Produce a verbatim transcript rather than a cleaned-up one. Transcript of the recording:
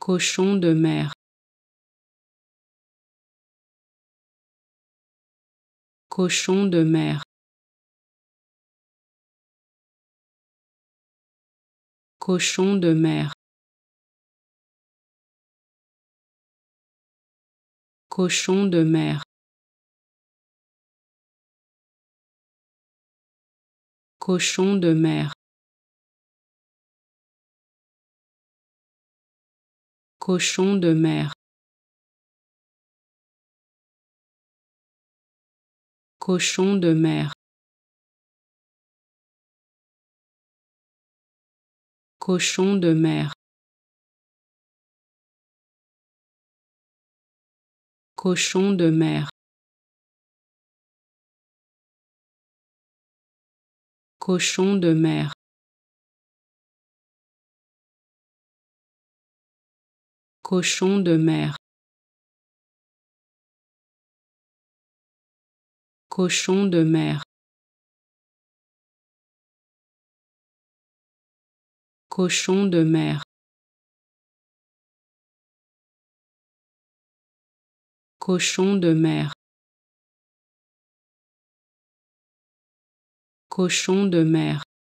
Cochon de mer. Cochon de mer. Cochon de mer. Cochon de mer. Cochon de mer. Cochon de mer. Cochon de mer. Cochon de mer. Cochon de mer. Cochon de mer. Cochon de mer. Cochon de mer. Cochon de mer. Cochon de mer. Cochon de mer.